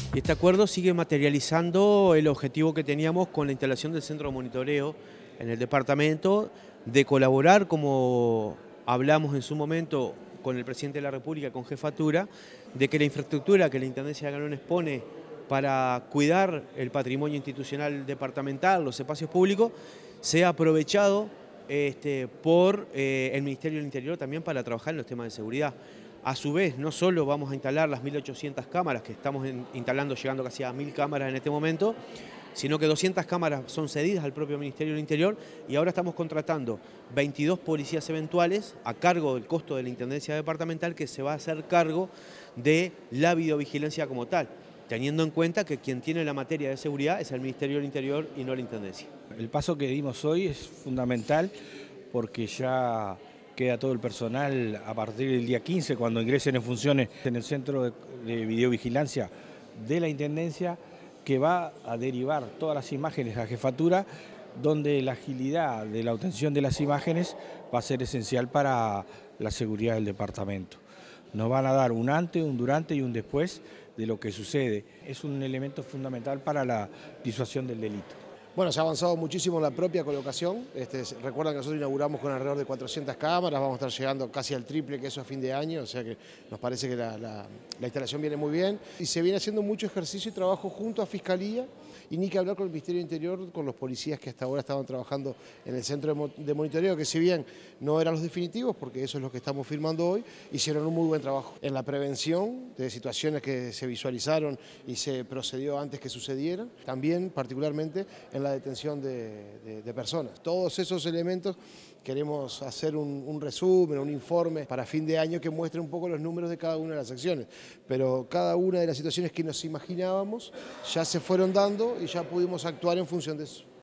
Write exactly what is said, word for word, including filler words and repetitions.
Este acuerdo sigue materializando el objetivo que teníamos con la instalación del centro de monitoreo en el departamento, de colaborar, como hablamos en su momento con el presidente de la República, con jefatura, de que la infraestructura que la Intendencia de Canelones pone para cuidar el patrimonio institucional departamental, los espacios públicos, sea aprovechado este, por eh, el Ministerio del Interior también para trabajar en los temas de seguridad. A su vez, no solo vamos a instalar las mil ochocientas cámaras que estamos en, instalando, llegando casi a mil cámaras en este momento, sino que doscientas cámaras son cedidas al propio Ministerio del Interior y ahora estamos contratando veintidós policías eventuales a cargo del costo de la Intendencia Departamental, que se va a hacer cargo de la videovigilancia como tal, teniendo en cuenta que quien tiene la materia de seguridad es el Ministerio del Interior y no la Intendencia. El paso que dimos hoy es fundamental porque ya queda todo el personal a partir del día quince, cuando ingresen en funciones en el centro de, de videovigilancia de la Intendencia, que va a derivar todas las imágenes a jefatura, donde la agilidad de la obtención de las imágenes va a ser esencial para la seguridad del departamento. Nos van a dar un antes, un durante y un después de lo que sucede. Es un elemento fundamental para la disuasión del delito. Bueno, se ha avanzado muchísimo en la propia colocación. Este, recuerdan que nosotros inauguramos con alrededor de cuatrocientas cámaras, vamos a estar llegando casi al triple que eso a fin de año, o sea que nos parece que la, la, la instalación viene muy bien. Y se viene haciendo mucho ejercicio y trabajo junto a Fiscalía, y ni que hablar con el Ministerio del Interior, con los policías que hasta ahora estaban trabajando en el centro de, de monitoreo, que si bien no eran los definitivos, porque eso es lo que estamos firmando hoy, hicieron un muy buen trabajo en la prevención de situaciones que se visualizaron y se procedió antes que sucedieran, también particularmente en la detención de, de, de personas. Todos esos elementos queremos hacer un, un resumen, un informe para fin de año que muestre un poco los números de cada una de las acciones, pero cada una de las situaciones que nos imaginábamos ya se fueron dando y ya pudimos actuar en función de eso.